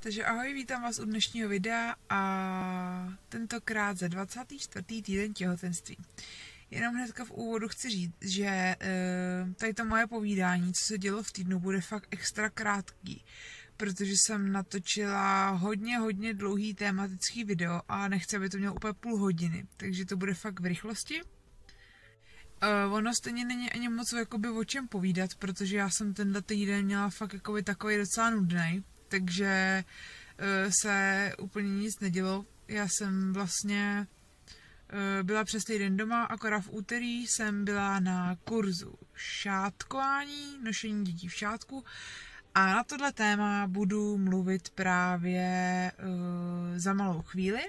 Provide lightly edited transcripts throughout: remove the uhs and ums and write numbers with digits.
Takže ahoj, vítám vás u dnešního videa a tentokrát za 24. týden těhotenství. Jenom hnedka v úvodu chci říct, že tady to moje povídání, co se dělo v týdnu, bude fakt extra krátký, protože jsem natočila hodně dlouhý tematický video a nechci, aby to mělo úplně půl hodiny, takže to bude fakt v rychlosti. Ono stejně není ani moc jakoby o čem povídat, protože já jsem tenhle týden měla fakt jakoby takový docela nudnej, takže se úplně nic nedělo. Já jsem vlastně byla přes týden doma, akorát v úterý jsem byla na kurzu šátkování, nošení dětí v šátku a na tohle téma budu mluvit právě za malou chvíli.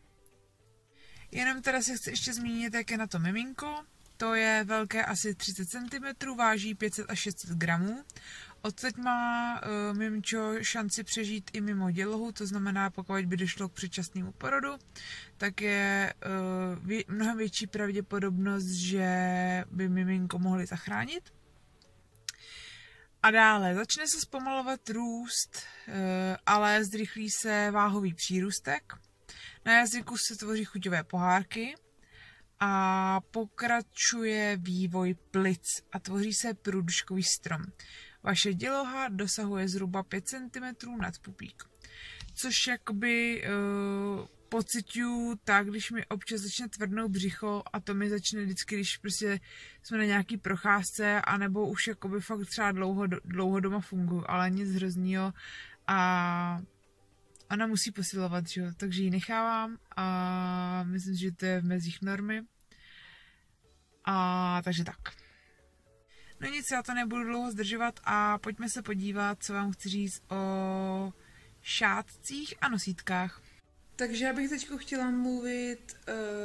Jenom teda si chci ještě zmínit, jak je na to miminko. To je velké asi 30 cm, váží 500 až 600 gramů. Odteď má mimčo šanci přežít i mimo dělohu, to znamená, pokud by došlo k předčasnému porodu, tak je mnohem větší pravděpodobnost, že by miminko mohli zachránit. A dále začne se zpomalovat růst, ale zrychlí se váhový přírůstek. Na jazyku se tvoří chuťové pohárky a pokračuje vývoj plic a tvoří se průduškový strom. Vaše děloha dosahuje zhruba 5 cm nad pupík. Což jakoby pociťuju tak, když mi občas začne tvrdnout břicho a to mi začne vždycky, když prostě jsme na nějaký procházce anebo už jakoby fakt třeba dlouho doma funguju, ale nic hroznýho a ona musí posilovat, že jo? Takže ji nechávám a myslím, že to je v mezích normy. A takže tak. No nic, já to nebudu dlouho zdržovat a pojďme se podívat, co vám chci říct o šátcích a nosítkách. Takže já bych teď chtěla mluvit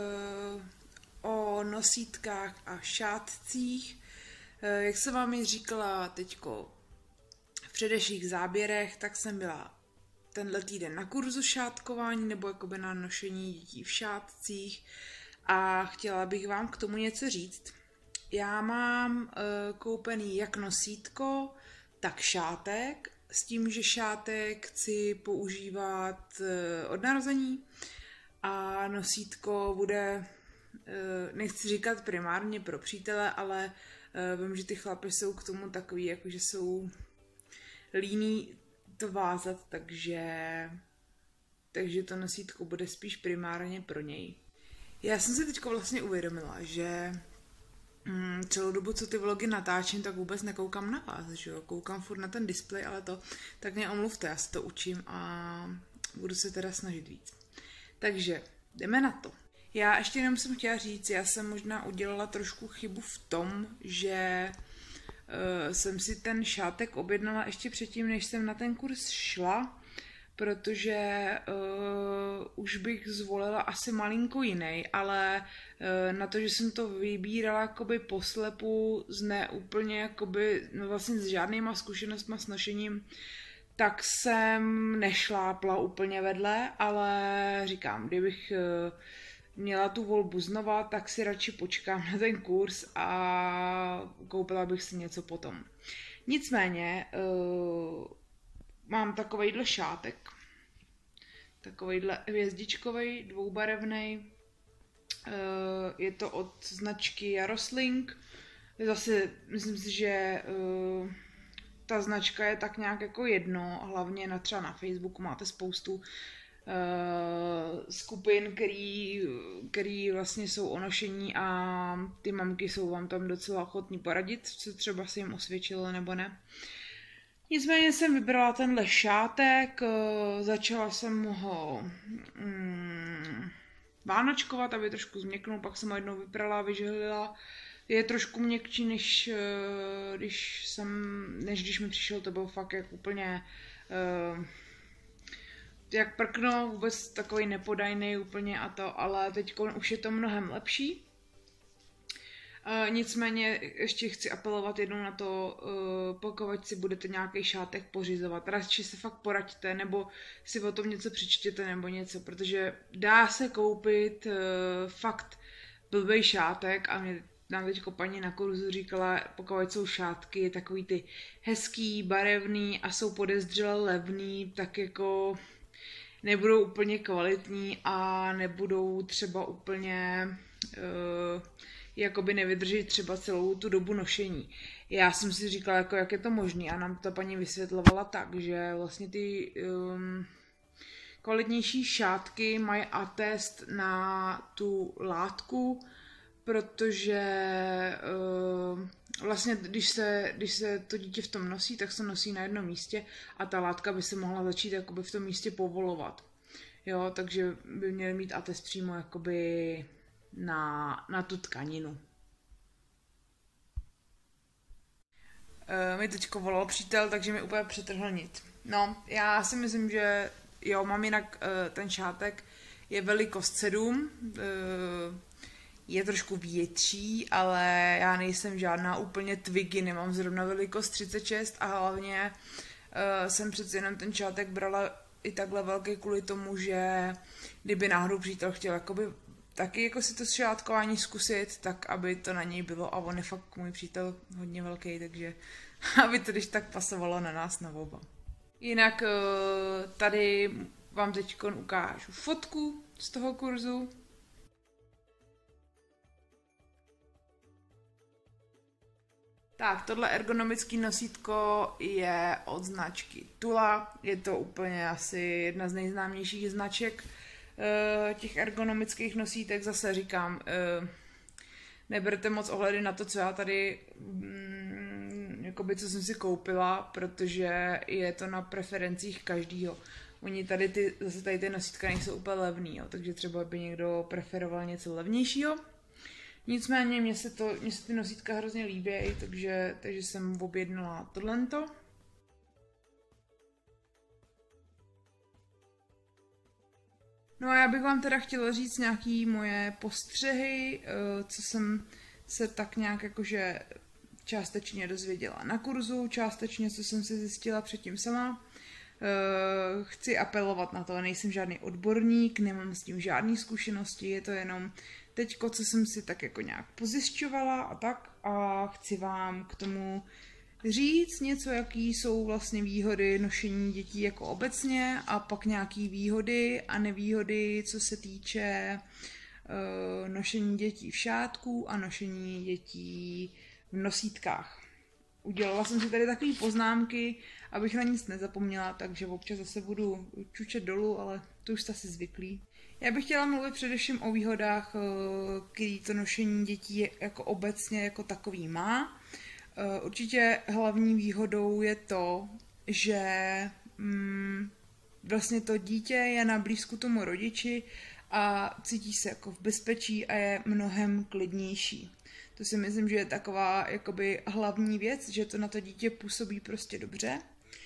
o nosítkách a šátcích. Jak jsem vám ji říkala teďko v předešlých záběrech, tak jsem byla tenhle týden na kurzu šátkování nebo jakoby na nošení dětí v šátcích a chtěla bych vám k tomu něco říct. Já mám koupený jak nosítko, tak šátek, s tím, že šátek chci používat od narození a nosítko bude, nechci říkat primárně pro přítele, ale vím, že ty chlapy jsou k tomu takový, jakože jsou líní to vázat, takže to nosítko bude spíš primárně pro něj. Já jsem si teďko vlastně uvědomila, že celou dobu, co ty vlogy natáčím, tak vůbec nekoukám na vás, že jo? Koukám furt na ten displej, ale to, tak mě omluvte, já se to učím a budu se teda snažit víc. Takže, jdeme na to. Já ještě jenom jsem chtěla říct, já jsem možná udělala trošku chybu v tom, že jsem si ten šátek objednala ještě předtím, než jsem na ten kurz šla, protože už bych zvolila asi malinko jiný, ale na to, že jsem to vybírala jakoby poslepu z neúplně jakoby, no vlastně s žádnýma zkušenostma s nošením, tak jsem nešlápla úplně vedle, ale říkám, kdybych měla tu volbu znova, tak si radši počkám na ten kurz a koupila bych si něco potom. Nicméně mám takovejhle šátek, takovejhle hvězdičkovej, dvoubarevnej, je to od značky Jarosling, zase myslím si, že ta značka je tak nějak jako jedno, hlavně třeba na Facebooku máte spoustu skupin, který vlastně jsou o nošení a ty mamky jsou vám tam docela ochotní poradit, co třeba se jim osvědčilo nebo ne. Nicméně jsem vybrala tenhle šátek, začala jsem ho vánočkovat, aby trošku změknul, pak jsem ho jednou vyprala, vyžehlila. Je trošku měkčí, než když mi přišel, to byl fakt jak úplně jak prkno, vůbec takový nepodajný úplně a to, ale teď už je to mnohem lepší. Nicméně ještě chci apelovat jednou na to, pokud si budete nějaký šátek pořizovat, radši se fakt poraďte, nebo si o tom něco přečtěte nebo něco, protože dá se koupit fakt blbej šátek a mě nám teďko paní na kurzu říkala, pokud jsou šátky takový ty hezký, barevný a jsou podezřele levný, tak jako nebudou úplně kvalitní a nebudou třeba úplně jakoby nevydrží třeba celou tu dobu nošení. Já jsem si říkala, jako, jak je to možné, a nám ta paní vysvětlovala tak, že vlastně ty kvalitnější šátky mají atest na tu látku, protože vlastně, když se to dítě v tom nosí, tak se nosí na jednom místě a ta látka by se mohla začít jakoby v tom místě povolovat. Jo, takže by měli mít atest přímo jakoby na tu tkaninu. Mi teďko volal přítel, takže mi úplně přetrhl nit. No, já si myslím, že jo, mám jinak ten šátek je velikost 7, je trošku větší, ale já nejsem žádná úplně Twiggy, nemám zrovna velikost 36 a hlavně jsem přeci jenom ten šátek brala i takhle velký kvůli tomu, že kdyby náhodou přítel chtěl jakoby taky jako si to šátkování zkusit, tak aby to na něj bylo, a on je fakt můj přítel hodně velký, takže aby to když tak pasovalo na nás na oba. Jinak tady vám teď ukážu fotku z toho kurzu. Tak, tohle ergonomické nosítko je od značky Tula. Je to úplně asi jedna z nejznámějších značek těch ergonomických nosítek. Zase říkám, neberte moc ohledy na to, co já tady, jakoby, co jsem si koupila, protože je to na preferencích každýho. Oni tady zase tady ty nosítka nejsou úplně levný, jo, takže třeba by někdo preferoval něco levnějšího. Nicméně mně se ty nosítka hrozně líbí, takže jsem objednala tohlento. No a já bych vám teda chtěla říct nějaký moje postřehy, co jsem se tak nějak jakože částečně dozvěděla na kurzu, částečně co jsem si zjistila předtím sama. Chci apelovat na to, nejsem žádný odborník, nemám s tím žádný zkušenosti, je to jenom teďko, co jsem si tak jako nějak pozjišťovala a tak, a chci vám k tomu říct něco, jaký jsou vlastně výhody nošení dětí jako obecně a pak nějaký výhody a nevýhody, co se týče nošení dětí v šátku a nošení dětí v nosítkách. Udělala jsem si tady takové poznámky, abych na nic nezapomněla, takže občas zase budu čučet dolů, ale to už jste si zvyklí. Já bych chtěla mluvit především o výhodách, který to nošení dětí jako obecně jako takový má. Určitě hlavní výhodou je to, že vlastně to dítě je na blízku tomu rodiči a cítí se jako v bezpečí a je mnohem klidnější. To si myslím, že je taková jakoby hlavní věc, že to na to dítě působí prostě dobře.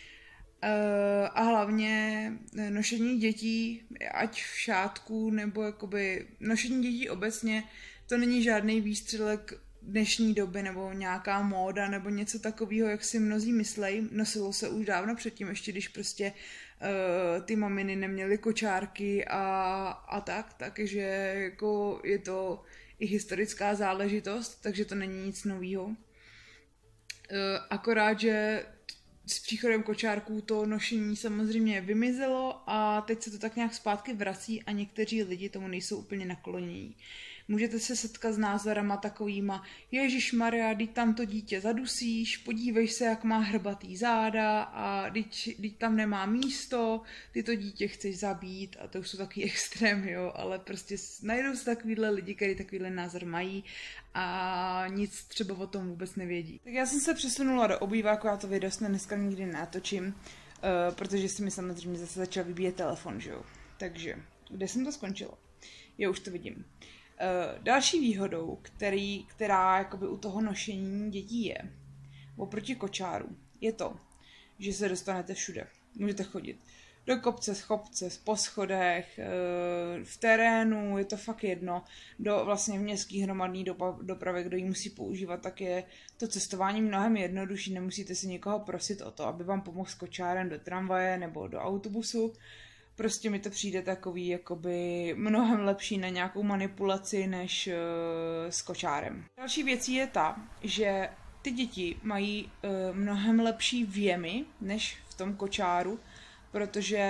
A hlavně nošení dětí, ať v šátku, nebo jakoby nošení dětí obecně, to není žádný výstřelek dnešní doby, nebo nějaká móda, nebo něco takového, jak si mnozí myslejí. Nosilo se už dávno předtím, ještě když prostě ty maminy neměly kočárky a tak, takže jako je to i historická záležitost, takže to není nic nového. Akorát, že s příchodem kočárků to nošení samozřejmě vymizelo a teď se to tak nějak zpátky vrací a někteří lidi tomu nejsou úplně naklonění. Můžete se setkat s názorama takovýma: Ježišmarja, teď tam to dítě zadusíš, podívej se, jak má hrbatý záda a teď tam nemá místo, ty to dítě chceš zabít, a to už jsou takový extrémy, jo, ale prostě najdou se takovýhle lidi, kteří takovýhle názor mají a nic třeba o tom vůbec nevědí. Tak já jsem se přesunula do obýváku, já to video dneska nikdy natočím, protože si mi samozřejmě zase začal vybíjet telefon, že jo. Takže, kde jsem to skončila? Jo, už to vidím. Další výhodou, která jakoby u toho nošení dětí je, oproti kočáru, je to, že se dostanete všude. Můžete chodit do kopce, schopce, po schodech, v terénu, je to fakt jedno. Vlastně v městský hromadný dopravě, kdo ji musí používat, tak je to cestování mnohem jednodušší. Nemusíte si někoho prosit o to, aby vám pomohl s kočárem do tramvaje nebo do autobusu. Prostě mi to přijde takový jakoby mnohem lepší na nějakou manipulaci než s kočárem. Další věcí je ta, že ty děti mají mnohem lepší věmy než v tom kočáru, protože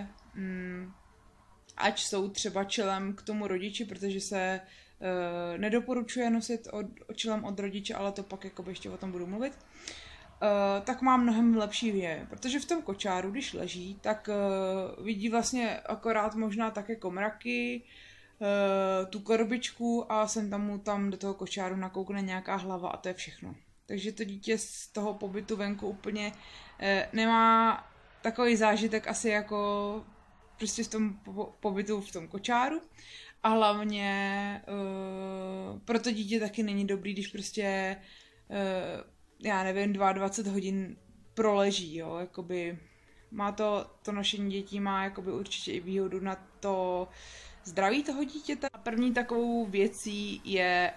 ať jsou třeba čelem k tomu rodiči, protože se nedoporučuje nosit čelem od rodiče, ale to pak jakoby ještě o tom budu mluvit, tak má mnohem lepší věmy, protože v tom kočáru, když leží, tak vidí vlastně akorát možná tak jako mraky, tu korbičku a sem tam do toho kočáru nakoukne nějaká hlava a to je všechno. Takže to dítě z toho pobytu venku úplně nemá takový zážitek asi jako prostě v tom pobytu v tom kočáru a hlavně pro to dítě taky není dobrý, když prostě já nevím, 22 hodin proleží, jo, jakoby má to nošení dětí má jakoby určitě i výhodu na to zdraví toho dítěte. A první takovou věcí je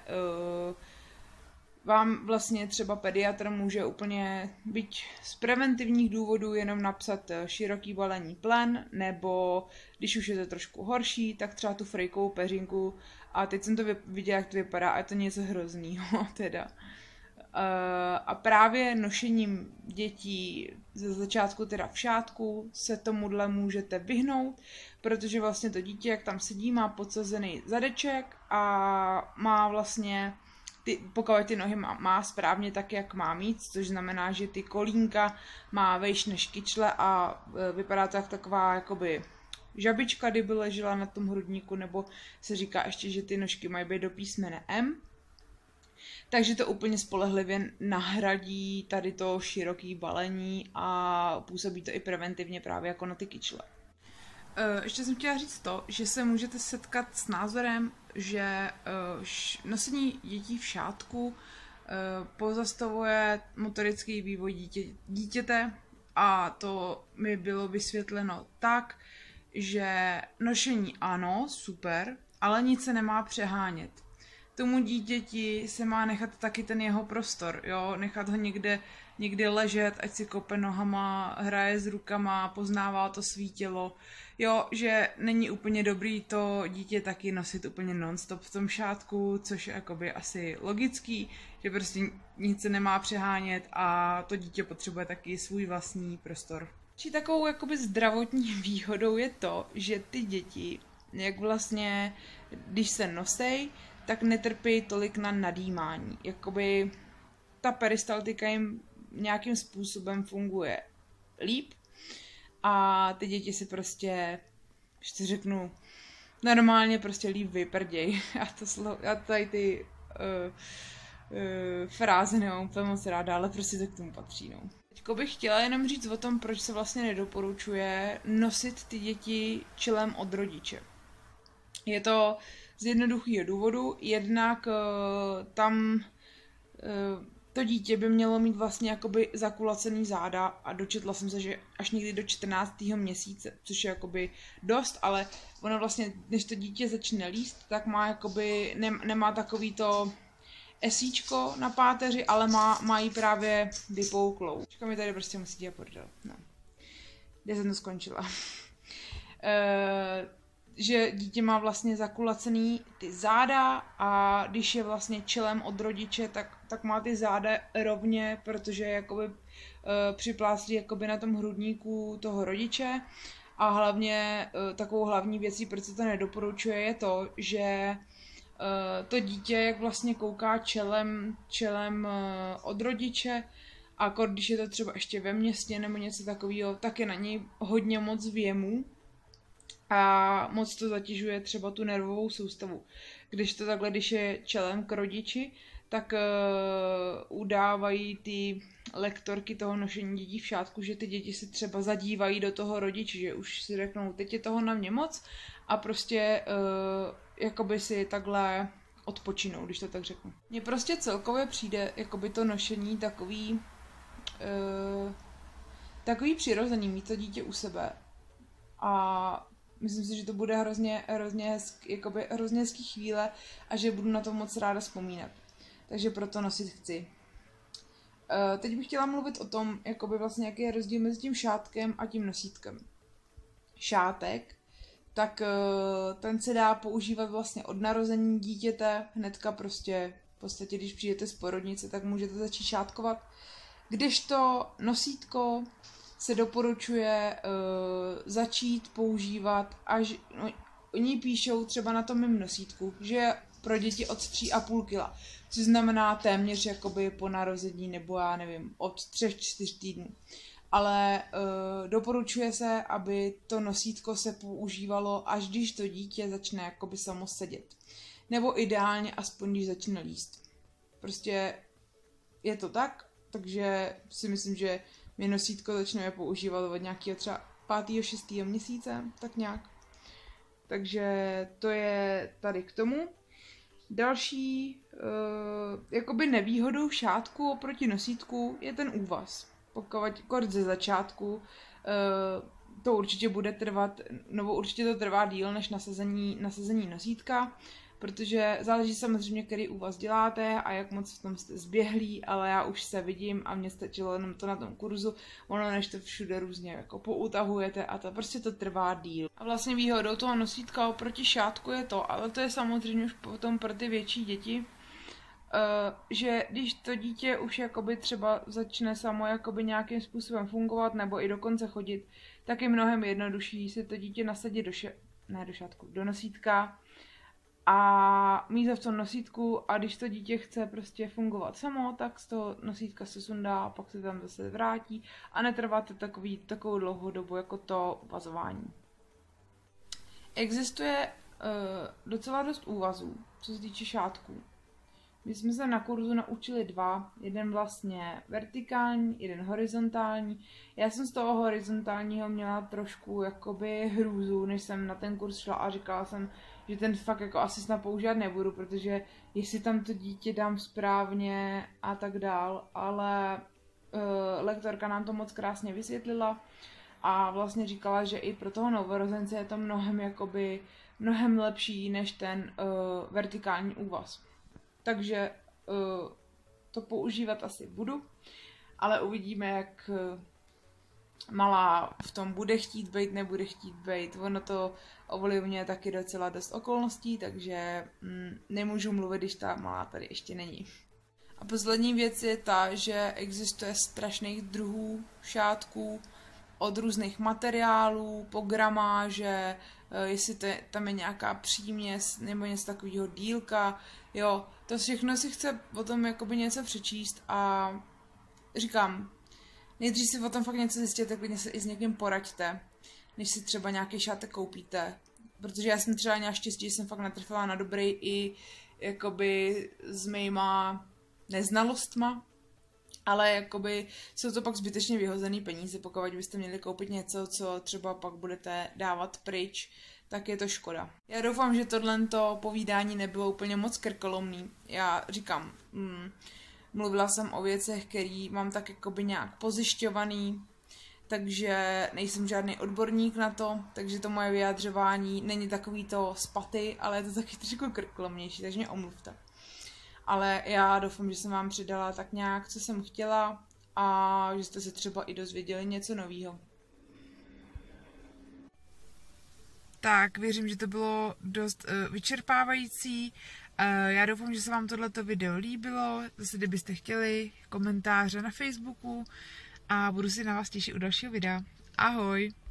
vám vlastně třeba pediatr může úplně, byť z preventivních důvodů, jenom napsat široký balení plen, nebo když už je to trošku horší, tak třeba tu frejkovou peřinku. A teď jsem to viděla, jak to vypadá a je to něco hroznýho teda. A právě nošením dětí ze začátku teda v šátku se tomuhle můžete vyhnout, protože vlastně to dítě, jak tam sedí, má podsazený zadeček a má vlastně pokud ty nohy má správně tak, jak má mít, což znamená, že ty kolínka má vejš než kyčle a vypadá to jak taková jakoby žabička, kdyby ležela na tom hrudníku, nebo se říká ještě, že ty nožky mají být do písmene M. Takže to úplně spolehlivě nahradí tady to široký balení a působí to i preventivně právě jako na ty kyčle. Ještě jsem chtěla říct to, že se můžete setkat s názorem, že nosení dětí v šátku pozastavuje motorický vývoj dítěte a to mi bylo vysvětleno tak, že nošení ano, super, ale nic se nemá přehánět. Tomu dítěti se má nechat taky ten jeho prostor, jo, nechat ho někde ležet, ať si kope nohama, hraje s rukama, poznává to svý tělo, jo, že není úplně dobrý to dítě taky nosit úplně non-stop v tom šátku, což je jakoby asi logický, že prostě nic se nemá přehánět a to dítě potřebuje taky svůj vlastní prostor. Či takovou jakoby zdravotní výhodou je to, že ty děti, jak vlastně, když se nosej, tak netrpí tolik na nadýmání. Jakoby ta peristaltika jim nějakým způsobem funguje líp a ty děti si prostě, když to řeknu, normálně prostě líp vyprděj. Já tady ty fráze nemám úplně moc ráda, ale prostě to k tomu patří. No. Teďko bych chtěla jenom říct o tom, proč se vlastně nedoporučuje nosit ty děti čelem od rodiče. Je to z jednoduchého důvodu, jednak tam to dítě by mělo mít vlastně jakoby zakulacený záda a dočetla jsem se, že až někdy do 14. měsíce, což je jakoby dost, ale ono vlastně, než to dítě začne líst, tak má jakoby, nemá takový to esíčko na páteři, ale má jí právě vypouklou. Počka mi tady prostě musí dělat pordel. No. Kde jsem to skončila? Že dítě má vlastně zakulacený ty záda a když je vlastně čelem od rodiče, tak má ty záda rovně, protože jakoby připláclí jakoby na tom hrudníku toho rodiče a hlavně takovou hlavní věcí, proč se to nedoporučuje, je to, že to dítě, jak vlastně kouká čelem od rodiče, a když je to třeba ještě ve městě nebo něco takového, tak je na něj hodně moc věmů a moc to zatěžuje třeba tu nervovou soustavu. Když to takhle, když je čelem k rodiči, tak udávají ty lektorky toho nošení dětí v šátku, že ty děti se třeba zadívají do toho rodiče, že už si řeknou, teď je toho na mě moc a prostě jakoby si takhle odpočinou, když to tak řeknu. Mně prostě celkově přijde jakoby to nošení takový přirozený, mít to dítě u sebe. A myslím si, že to bude hrozně hezký chvíle a že budu na to moc ráda vzpomínat. Takže proto nosit chci. Teď bych chtěla mluvit o tom, jakoby vlastně, jaký je rozdíl mezi tím šátkem a tím nosítkem. šátek, tak ten se dá používat vlastně od narození dítěte, hnedka prostě v podstatě, když přijdete z porodnice, tak můžete začít šátkovat. Kdežto nosítko se doporučuje začít používat až, no, oni píšou třeba na tom mým nosítku, že je pro děti od 3,5 kg, což znamená téměř jakoby po narození, nebo já nevím, od 3-4 týdnů. Ale doporučuje se, aby to nosítko se používalo, až když to dítě začne jakoby samo sedět. Nebo ideálně aspoň, když začne líst. Prostě je to tak, takže si myslím, že my nosítko začneme používat od nějakého třeba 5. 6. měsíce, tak nějak. Takže to je tady k tomu. Další jakoby nevýhodou šátku oproti nosítku je ten úvaz. Pokud ze začátku to určitě bude trvat, nebo určitě to trvá díl než nasazení nosítka, protože záleží samozřejmě, který úvaz děláte a jak moc v tom jste zběhlí, ale já už se vidím a mě stačilo jenom to na tom kurzu, ono než to všude různě jako poutahujete a to prostě to trvá díl. A vlastně výhodou toho nosítka oproti šátku je to, ale to je samozřejmě už potom pro ty větší děti, že když to dítě už jakoby třeba začne samo jakoby nějakým způsobem fungovat nebo i dokonce chodit, tak je mnohem jednodušší si to dítě nasadit do nosítka a mít ho v tom nosítku a když to dítě chce prostě fungovat samo, tak z toho nosítka se sundá, pak se tam zase vrátí a netrvá to takovou dlouhou dobu jako to uvazování. Existuje docela dost úvazů, co se týče šátků. My jsme se na kurzu naučili 2, jeden vlastně vertikální, jeden horizontální. Já jsem z toho horizontálního měla trošku jakoby hrůzu, než jsem na ten kurz šla a říkala jsem, že ten fakt jako asi snad používat nebudu, protože jestli tam to dítě dám správně a tak dál, ale lektorka nám to moc krásně vysvětlila a vlastně říkala, že i pro toho novorozence je to mnohem lepší než ten vertikální úvaz. Takže to používat asi budu, ale uvidíme, jak malá v tom bude chtít být, nebude chtít být. Ono to ovlivňuje taky docela dost okolností, takže nemůžu mluvit, když ta malá tady ještě není. A poslední věc je ta, že existuje strašných druhů šátků od různých materiálů, po gramáže, jestli tam je nějaká příměs nebo něco takového dílka, jo, to všechno si chce o tom jakoby něco přečíst a říkám, nejdřív si o tom fakt něco zjistěte, klidně se i s někým poraďte, než si třeba nějaký šátek koupíte, protože já jsem třeba měla štěstí, že jsem fakt natrfila na dobrý i jakoby s mýma neznalostma, ale jakoby jsou to pak zbytečně vyhozený peníze, pokud byste měli koupit něco, co třeba pak budete dávat pryč, tak je to škoda. Já doufám, že tohleto povídání nebylo úplně moc krkolomný. Já říkám, mluvila jsem o věcech, které mám tak jakoby nějak pozjišťovaný, takže nejsem žádný odborník na to, takže to moje vyjadřování není takový to z paty, ale je to taky trošku krkolomnější, takže mě omluvte. Ale já doufám, že jsem vám přidala tak nějak, co jsem chtěla a že jste se třeba i dozvěděli něco nového. Tak, věřím, že to bylo dost vyčerpávající. Já doufám, že se vám tohleto video líbilo. Zase, kdybyste chtěli, komentáře na Facebooku a budu si na vás těšit u dalšího videa. Ahoj!